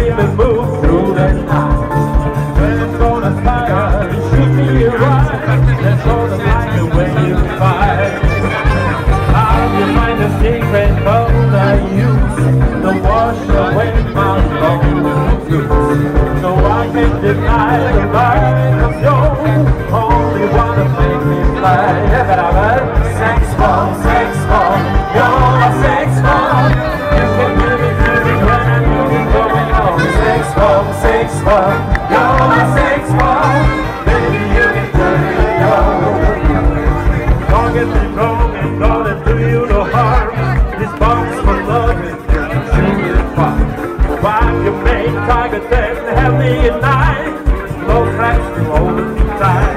baby, move through the night. When it's gonna fire, shoot me right. That's all the light the way you fight. How you find the secret code I use to wash away my loneliness? So I can deny the light of you. Only wanna make me fly. Yeah, but I love sex bomb, you're my sex bomb. You can give it to me when I'm going on. Sex bomb, you're my sex bomb. Baby, you can turn it on. Don't get me wrong, and gonna do you no harm. This bomb's for love and shoot it far. Why you make target and have me at night? No tracks to hold me tight.